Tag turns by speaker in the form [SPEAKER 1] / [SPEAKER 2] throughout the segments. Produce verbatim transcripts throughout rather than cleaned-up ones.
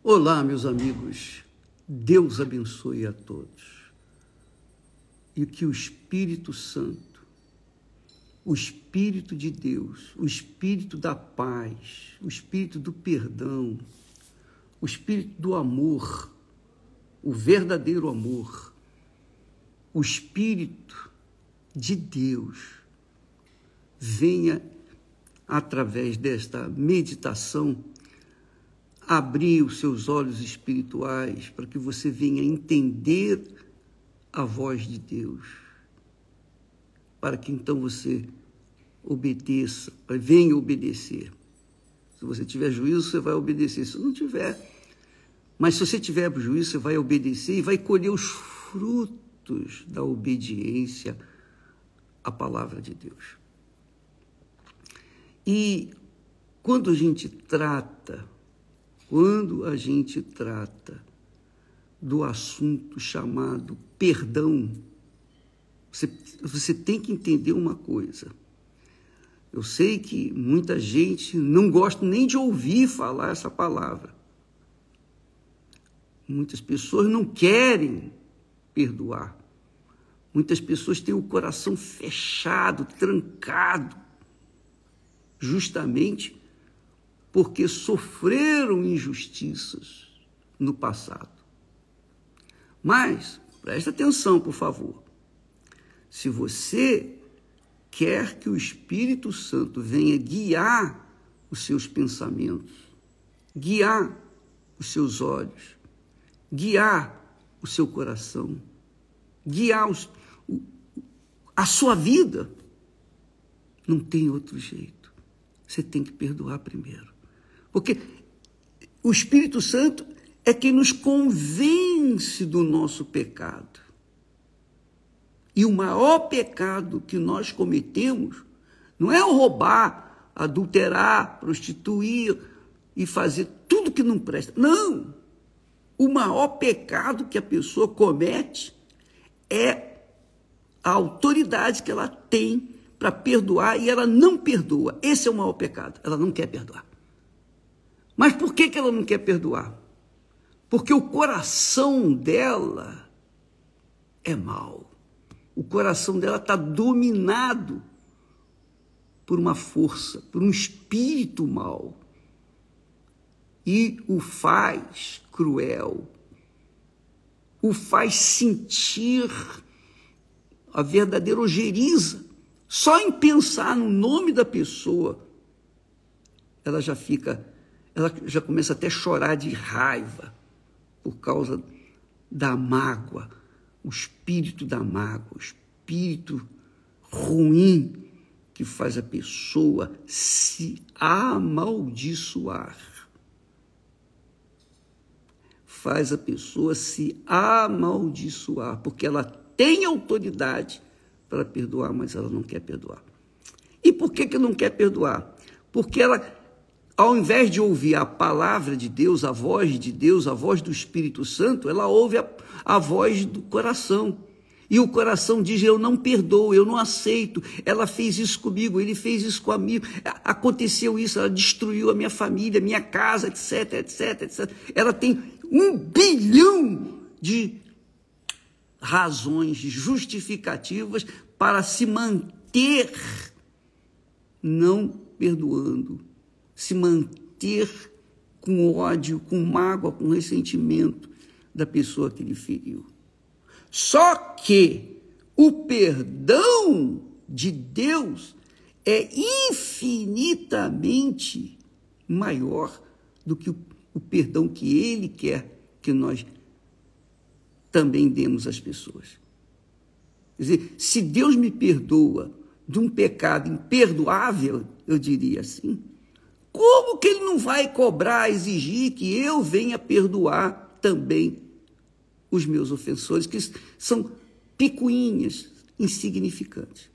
[SPEAKER 1] Olá, meus amigos. Deus abençoe a todos. E que o Espírito Santo, o Espírito de Deus, o Espírito da paz, o Espírito do perdão, o Espírito do amor, o verdadeiro amor, o Espírito de Deus venha, através desta meditação, abrir os seus olhos espirituais para que você venha entender a voz de Deus, para que então você obedeça, venha obedecer. Se você tiver juízo, você vai obedecer. Se não tiver, mas se você tiver juízo, você vai obedecer e vai colher os frutos da obediência à palavra de Deus. E quando a gente trata Quando a gente trata do assunto chamado perdão, você, você tem que entender uma coisa. Eu sei que muita gente não gosta nem de ouvir falar essa palavra. Muitas pessoas não querem perdoar. Muitas pessoas têm o coração fechado, trancado, justamente porque sofreram injustiças no passado. Mas, presta atenção, por favor. Se você quer que o Espírito Santo venha guiar os seus pensamentos, guiar os seus olhos, guiar o seu coração, guiar os, a sua vida, não tem outro jeito. Você tem que perdoar primeiro. Porque o Espírito Santo é quem nos convence do nosso pecado. E o maior pecado que nós cometemos não é o roubar, adulterar, prostituir e fazer tudo que não presta. Não! O maior pecado que a pessoa comete é a autoridade que ela tem para perdoar e ela não perdoa. Esse é o maior pecado. Ela não quer perdoar. Mas por que que ela não quer perdoar? Porque o coração dela é mau. O coração dela está dominado por uma força, por um espírito mau. E o faz cruel, o faz sentir a verdadeira ojeriza. Só em pensar no nome da pessoa, ela já fica... ela já começa até a chorar de raiva por causa da mágoa, o espírito da mágoa, o espírito ruim que faz a pessoa se amaldiçoar. Faz a pessoa se amaldiçoar, porque ela tem autoridade para perdoar, mas ela não quer perdoar. E por que que não quer perdoar? Porque ela... ao invés de ouvir a palavra de Deus, a voz de Deus, a voz do Espírito Santo, ela ouve a, a voz do coração. E o coração diz, eu não perdoo, eu não aceito, ela fez isso comigo, ele fez isso comigo, aconteceu isso, ela destruiu a minha família, minha casa, etc, etc, etcétera. Ela tem um bilhão de razões, de justificativas para se manter não perdoando, se manter com ódio, com mágoa, com ressentimento da pessoa que lhe feriu. Só que o perdão de Deus é infinitamente maior do que o, o perdão que Ele quer que nós também demos às pessoas. Quer dizer, se Deus me perdoa de um pecado imperdoável, eu diria assim, como que ele não vai cobrar, exigir que eu venha perdoar também os meus ofensores, que são picuinhas, insignificantes?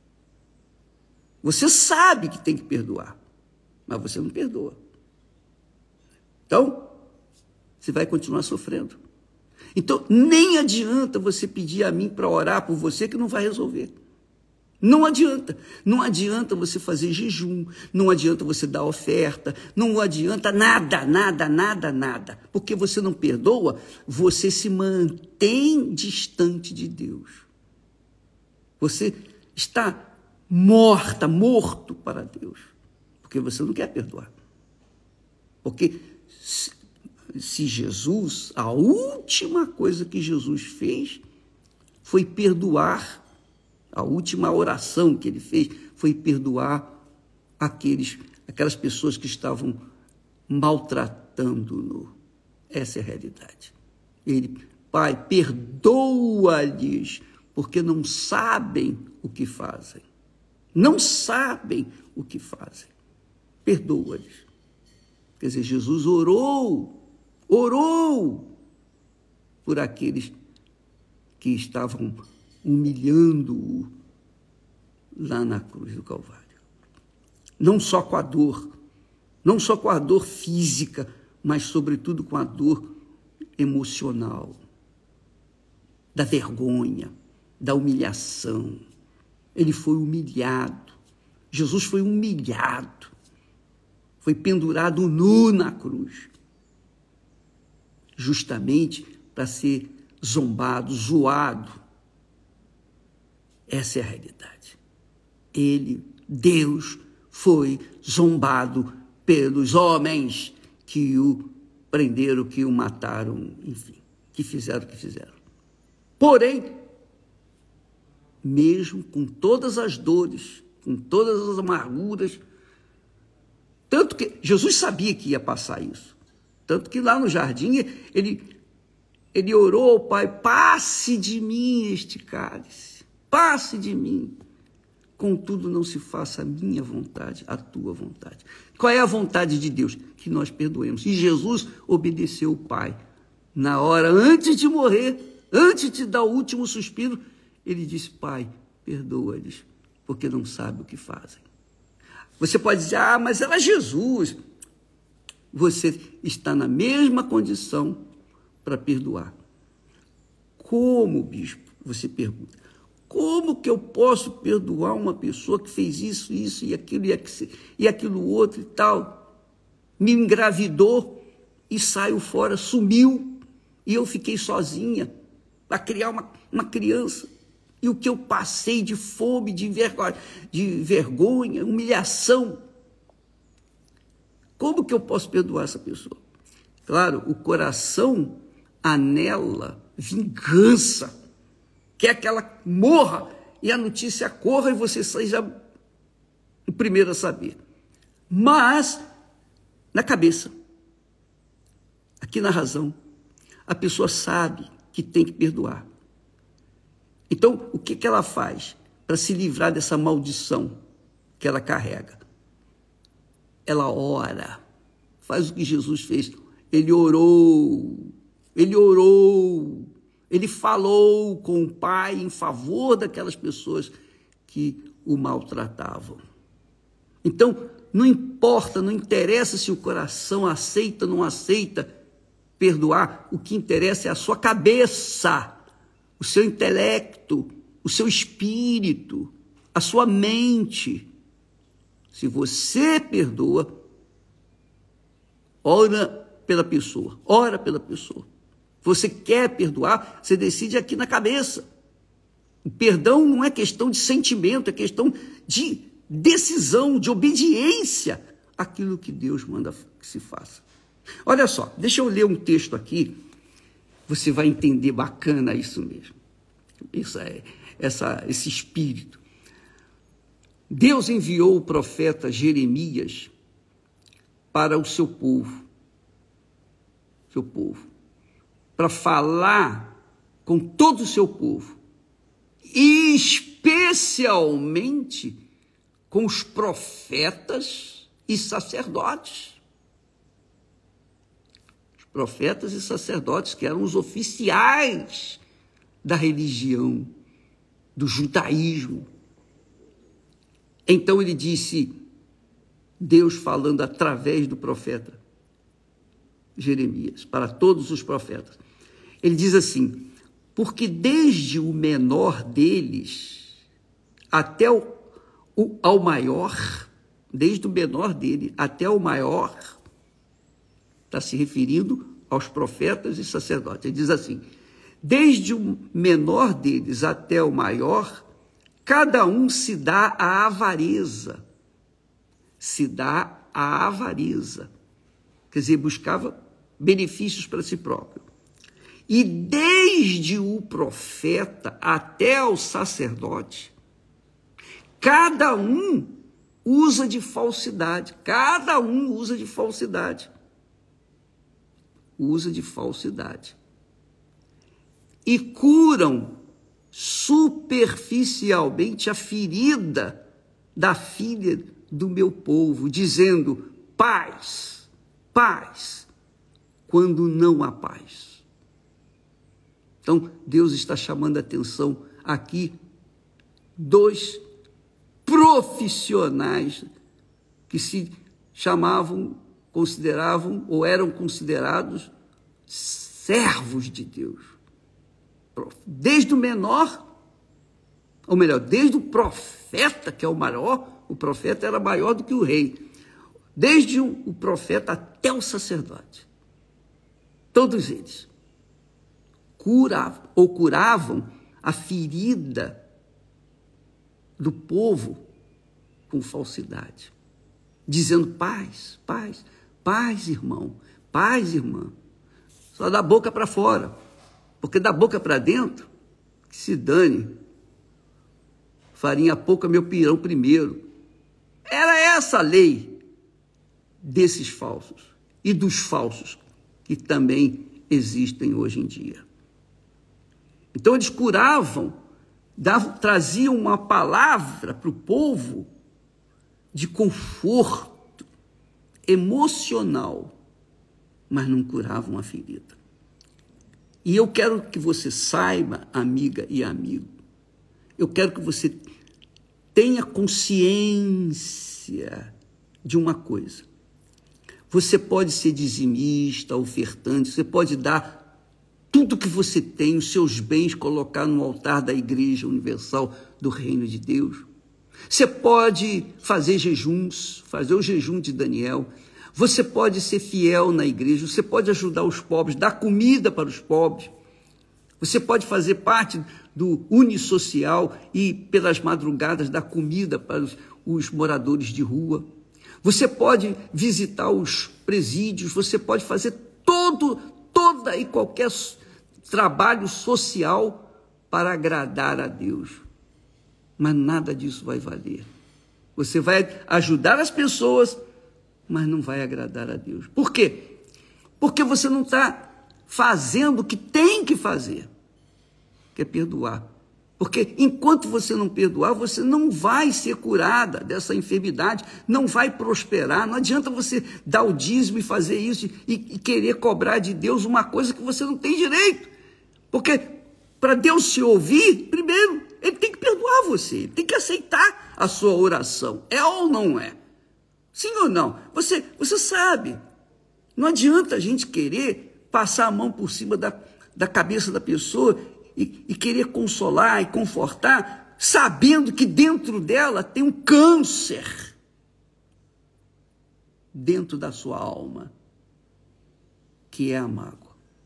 [SPEAKER 1] Você sabe que tem que perdoar, mas você não perdoa. Então, você vai continuar sofrendo. Então, nem adianta você pedir a mim para orar por você, que não vai resolver. Não adianta. Não adianta você fazer jejum, não adianta você dar oferta, não adianta nada, nada, nada, nada. Porque você não perdoa, você se mantém distante de Deus. Você está morta, morto para Deus. Porque você não quer perdoar. Porque se, se Jesus, a última coisa que Jesus fez foi perdoar. A última oração que ele fez foi perdoar aqueles, aquelas pessoas que estavam maltratando-no. Essa é a realidade. Ele, Pai, perdoa-lhes, porque não sabem o que fazem. Não sabem o que fazem. Perdoa-lhes. Quer dizer, Jesus orou, orou por aqueles que estavam humilhando-o lá na cruz do Calvário. Não só com a dor, não só com a dor física, mas sobretudo com a dor emocional, da vergonha, da humilhação. Ele foi humilhado. Jesus foi humilhado. Foi pendurado nu na cruz. Justamente para ser zombado, zoado. Essa é a realidade. Ele, Deus, foi zombado pelos homens que o prenderam, que o mataram, enfim, que fizeram o que fizeram. Porém, mesmo com todas as dores, com todas as amarguras, tanto que Jesus sabia que ia passar isso, tanto que lá no jardim ele, ele orou ao Pai, passe de mim este cálice. Passe de mim, contudo não se faça a minha vontade, a tua vontade. Qual é a vontade de Deus? Que nós perdoemos. E Jesus obedeceu o Pai. Na hora, antes de morrer, antes de dar o último suspiro, ele disse, Pai, perdoa-lhes, porque não sabem o que fazem. Você pode dizer, ah, mas era Jesus. Você está na mesma condição para perdoar. Como, bispo? Você pergunta. Como que eu posso perdoar uma pessoa que fez isso, isso e aquilo e aquilo outro e tal? Me engravidou e saiu fora, sumiu, e eu fiquei sozinha para criar uma, uma criança. E o que eu passei de fome, de vergonha, de vergonha, humilhação. Como que eu posso perdoar essa pessoa? Claro, o coração anela vingança. Quer que ela morra e a notícia corra e você seja o primeiro a saber. Mas, na cabeça, aqui na razão, a pessoa sabe que tem que perdoar. Então, o que, que ela faz para se livrar dessa maldição que ela carrega? Ela ora, faz o que Jesus fez. Ele orou, ele orou. Ele falou com o Pai em favor daquelas pessoas que o maltratavam. Então, não importa, não interessa se o coração aceita ou não aceita perdoar, o que interessa é a sua cabeça, o seu intelecto, o seu espírito, a sua mente. Se você perdoa, ora pela pessoa, ora pela pessoa. Você quer perdoar, você decide aqui na cabeça. O perdão não é questão de sentimento, é questão de decisão, de obediência àquilo que Deus manda que se faça. Olha só, deixa eu ler um texto aqui, você vai entender bacana isso mesmo. Isso é, essa, esse espírito. Deus enviou o profeta Jeremias para o seu povo, seu povo, para falar com todo o seu povo, e especialmente com os profetas e sacerdotes. Os profetas e sacerdotes que eram os oficiais da religião, do judaísmo. Então ele disse, Deus falando através do profeta Jeremias, para todos os profetas. Ele diz assim, porque desde o menor deles até o, o, ao maior, desde o menor dele até o maior, está se referindo aos profetas e sacerdotes. Ele diz assim: desde o menor deles até o maior, cada um se dá à avareza. Se dá à avareza. Quer dizer, buscava benefícios para si próprio. E desde o profeta até o sacerdote, cada um usa de falsidade. Cada um usa de falsidade. Usa de falsidade. E curam superficialmente a ferida da filha do meu povo, dizendo paz, paz, quando não há paz. Então, Deus está chamando a atenção aqui dos profissionais que se chamavam, consideravam ou eram considerados servos de Deus. Desde o menor, ou melhor, desde o profeta, que é o maior, o profeta era maior do que o rei, desde o profeta até o sacerdote, todos eles curavam, ou curavam a ferida do povo com falsidade, dizendo paz, paz, paz, irmão, paz, irmã, só da boca para fora, porque da boca para dentro, que se dane, farinha pouca, meu pirão primeiro. Era essa a lei desses falsos e dos falsos que também existem hoje em dia. Então eles curavam, davam, traziam uma palavra para o povo de conforto emocional, mas não curavam a ferida. E eu quero que você saiba, amiga e amigo, eu quero que você tenha consciência de uma coisa. Você pode ser dizimista, ofertante, você pode dar tudo que você tem, os seus bens, colocar no altar da Igreja Universal do Reino de Deus. Você pode fazer jejuns, fazer o jejum de Daniel. Você pode ser fiel na igreja, você pode ajudar os pobres, dar comida para os pobres. Você pode fazer parte do Unisocial e, pelas madrugadas, dar comida para os, os moradores de rua. Você pode visitar os presídios, você pode fazer todo, toda e qualquer trabalho social para agradar a Deus. Mas nada disso vai valer. Você vai ajudar as pessoas, mas não vai agradar a Deus. Por quê? Porque você não está fazendo o que tem que fazer, que é perdoar. Porque enquanto você não perdoar, você não vai ser curada dessa enfermidade, não vai prosperar. Não adianta você dar o dízimo e fazer isso e, e querer cobrar de Deus uma coisa que você não tem direito. Porque para Deus se ouvir, primeiro, ele tem que perdoar você, ele tem que aceitar a sua oração. É ou não é? Sim ou não? Você, você sabe, não adianta a gente querer passar a mão por cima da, da cabeça da pessoa e, e querer consolar e confortar, sabendo que dentro dela tem um câncer dentro da sua alma, que é a mágoa.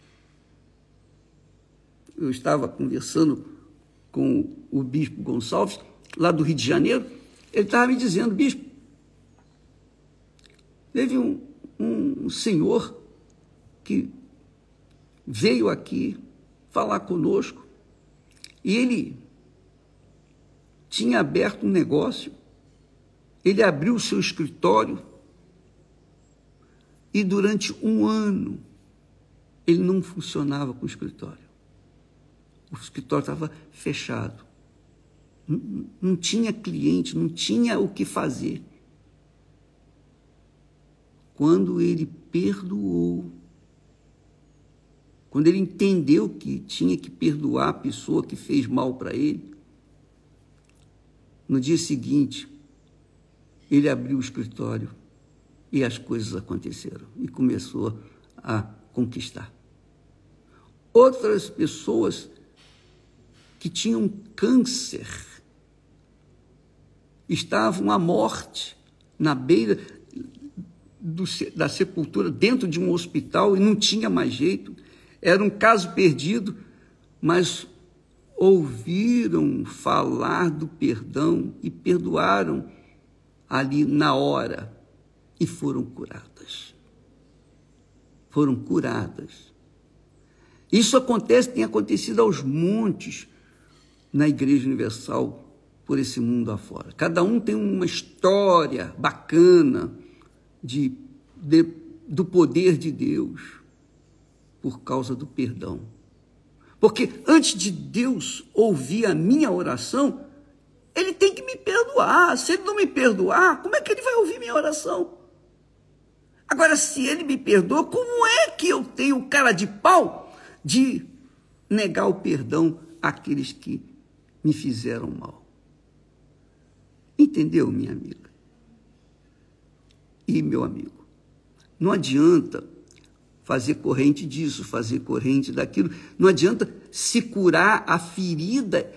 [SPEAKER 1] Eu estava conversando com o bispo Gonçalves, lá do Rio de Janeiro, ele estava me dizendo, bispo, teve um, um senhor que veio aqui falar conosco e ele tinha aberto um negócio, ele abriu o seu escritório e durante um ano ele não funcionava com o escritório. O escritório estava fechado. Não, não tinha cliente, não tinha o que fazer. Quando ele perdoou, quando ele entendeu que tinha que perdoar a pessoa que fez mal para ele, no dia seguinte, ele abriu o escritório e as coisas aconteceram e começou a conquistar. Outras pessoas que tinham câncer estavam à morte, na beira do, da sepultura, dentro de um hospital, e não tinha mais jeito. Era um caso perdido, mas ouviram falar do perdão e perdoaram ali na hora e foram curadas. Foram curadas. Isso acontece, tem acontecido aos montes na Igreja Universal, por esse mundo afora. Cada um tem uma história bacana de, de, do poder de Deus por causa do perdão. Porque antes de Deus ouvir a minha oração, Ele tem que me perdoar. Se Ele não me perdoar, como é que Ele vai ouvir minha oração? Agora, se Ele me perdoa, como é que eu tenho cara de pau de negar o perdão àqueles que me fizeram mal? Entendeu, minha amiga? E meu amigo? Não adianta fazer corrente disso, fazer corrente daquilo. Não adianta se curar a ferida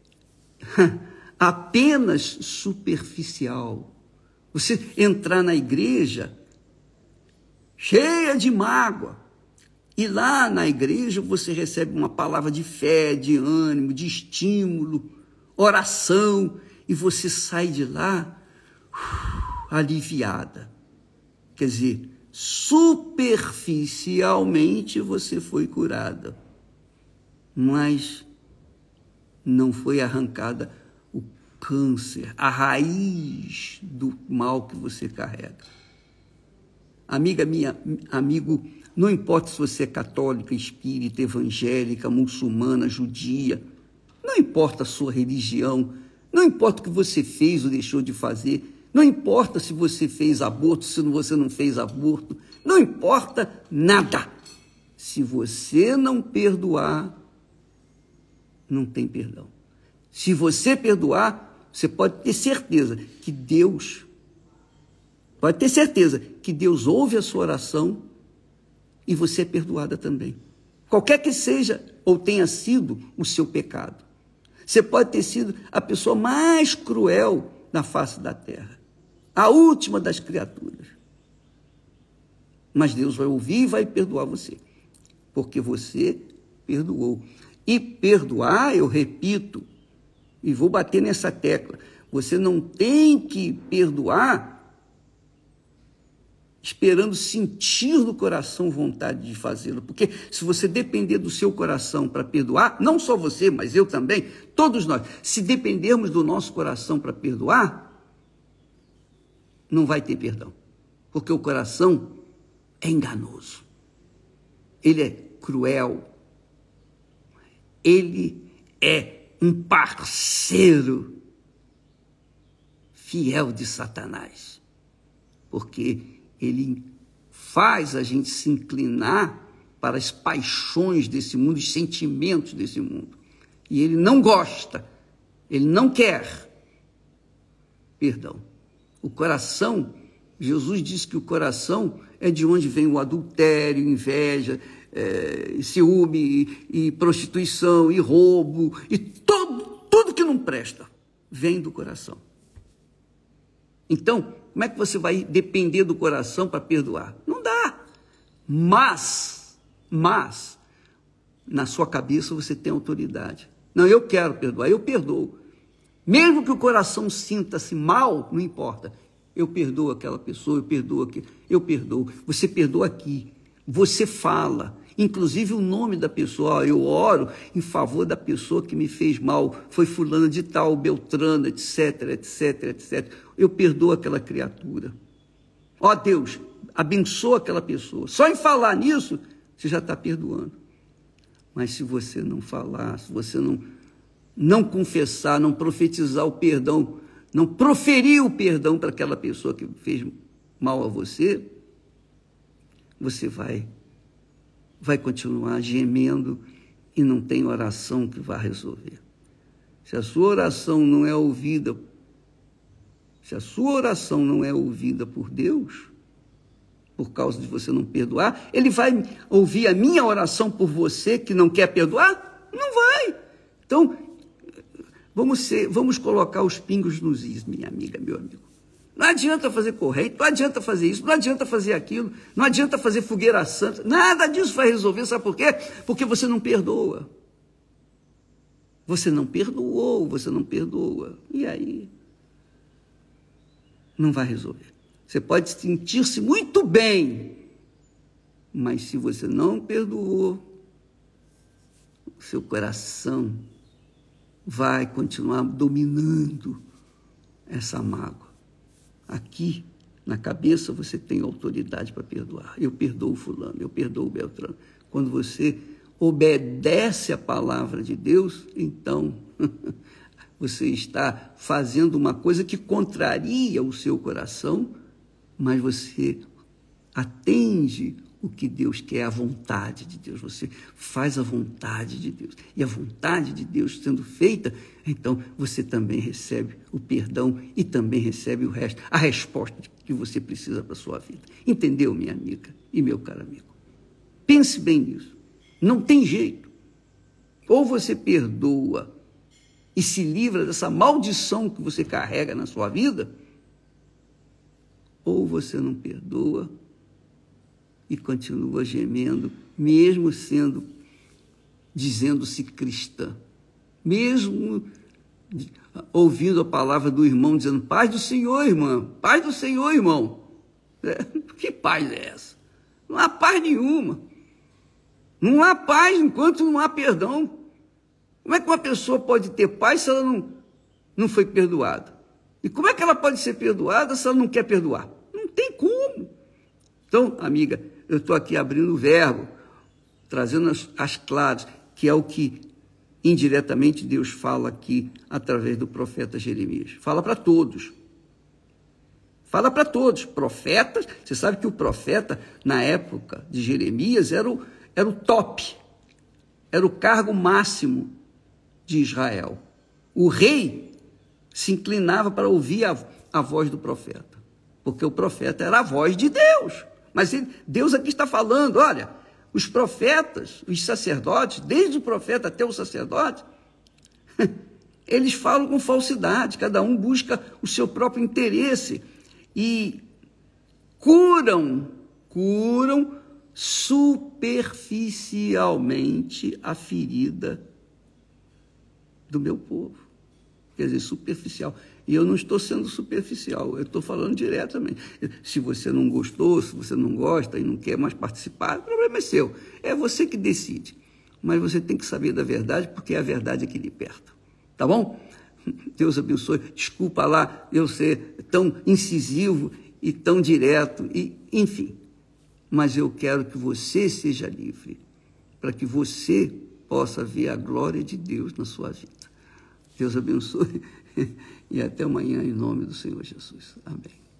[SPEAKER 1] apenas superficial. Você entrar na igreja cheia de mágoa, e lá na igreja você recebe uma palavra de fé, de ânimo, de estímulo, oração, e você sai de lá uh, aliviada. Quer dizer, superficialmente você foi curada, mas não foi arrancada o câncer, a raiz do mal que você carrega. Amiga minha, amigo, não importa se você é católica, espírita, evangélica, muçulmana, judia, não importa a sua religião, não importa o que você fez ou deixou de fazer, não importa se você fez aborto, se você não fez aborto, não importa nada. Se você não perdoar, não tem perdão. Se você perdoar, você pode ter certeza que Deus, pode ter certeza que Deus ouve a sua oração e você é perdoada também. Qualquer que seja ou tenha sido o seu pecado. Você pode ter sido a pessoa mais cruel na face da terra, a última das criaturas. Mas Deus vai ouvir e vai perdoar você, porque você perdoou. E perdoar, eu repito, e vou bater nessa tecla, você não tem que perdoar esperando sentir no coração vontade de fazê-lo, porque se você depender do seu coração para perdoar, não só você, mas eu também, todos nós, se dependermos do nosso coração para perdoar, não vai ter perdão, porque o coração é enganoso, ele é cruel, ele é um parceiro fiel de Satanás, porque ele faz a gente se inclinar para as paixões desse mundo, os sentimentos desse mundo. E ele não gosta, ele não quer perdão. O coração, Jesus disse que o coração é de onde vem o adultério, inveja, é, ciúme, e, e prostituição, e roubo, e todo, tudo que não presta vem do coração. Então, como é que você vai depender do coração para perdoar? Não dá. Mas, mas, na sua cabeça você tem autoridade. Não, eu quero perdoar, eu perdoo. Mesmo que o coração sinta-se mal, não importa. Eu perdoo aquela pessoa, eu perdoo aquele, eu perdoo. Você perdoa aqui, você fala. Inclusive o nome da pessoa, eu oro em favor da pessoa que me fez mal, foi fulano de tal, Beltrano, etc, etc, etcétera. Eu perdoo aquela criatura. Ó Deus, abençoa aquela pessoa. Só em falar nisso, você já está perdoando. Mas se você não falar, se você não, não confessar, não profetizar o perdão, não proferir o perdão para aquela pessoa que fez mal a você, você vai... vai continuar gemendo e não tem oração que vá resolver. Se a sua oração não é ouvida, se a sua oração não é ouvida por Deus, por causa de você não perdoar, Ele vai ouvir a minha oração por você que não quer perdoar? Não vai. Então, Vamos, ser, vamos colocar os pingos nos is, minha amiga, meu amigo. Não adianta fazer corrente, não adianta fazer isso, não adianta fazer aquilo, não adianta fazer fogueira santa, nada disso vai resolver, sabe por quê? Porque você não perdoa. Você não perdoou, você não perdoa. E aí? Não vai resolver. Você pode sentir-se muito bem, mas se você não perdoou, o seu coração vai continuar dominando essa mágoa. Aqui, na cabeça, você tem autoridade para perdoar. Eu perdoo o fulano, eu perdoo o Beltrano. Quando você obedece a palavra de Deus, então você está fazendo uma coisa que contraria o seu coração, mas você atende o que Deus quer, a vontade de Deus. Você faz a vontade de Deus. E a vontade de Deus sendo feita, então você também recebe o perdão e também recebe o resto, a resposta que você precisa para a sua vida. Entendeu, minha amiga e meu caro amigo? Pense bem nisso. Não tem jeito. Ou você perdoa e se livra dessa maldição que você carrega na sua vida, ou você não perdoa e continua gemendo, mesmo sendo, dizendo-se cristã, mesmo ouvindo a palavra do irmão, dizendo, paz do Senhor, irmã, paz do Senhor, irmão. É, que paz é essa? Não há paz nenhuma. Não há paz enquanto não há perdão. Como é que uma pessoa pode ter paz se ela não, não foi perdoada? E como é que ela pode ser perdoada se ela não quer perdoar? Não tem como. Então, amiga, eu estou aqui abrindo o verbo, trazendo as, as claras, que é o que indiretamente Deus fala aqui através do profeta Jeremias. Fala para todos. Fala para todos. Profetas, você sabe que o profeta, na época de Jeremias, era o, era o top, era o cargo máximo de Israel. O rei se inclinava para ouvir a, a voz do profeta, porque o profeta era a voz de Deus. Mas ele, Deus aqui está falando, olha, os profetas, os sacerdotes, desde o profeta até o sacerdote, eles falam com falsidade, cada um busca o seu próprio interesse e curam, curam superficialmente a ferida do meu povo. Quer dizer, superficial. E eu não estou sendo superficial, eu estou falando diretamente. Se você não gostou, se você não gosta e não quer mais participar, o problema é seu. É você que decide. Mas você tem que saber da verdade, porque é a verdade que liberta. Tá bom? Deus abençoe. Desculpa lá eu ser tão incisivo e tão direto, e, enfim. Mas eu quero que você seja livre, para que você possa ver a glória de Deus na sua vida. Deus abençoe e até amanhã em nome do Senhor Jesus. Amém.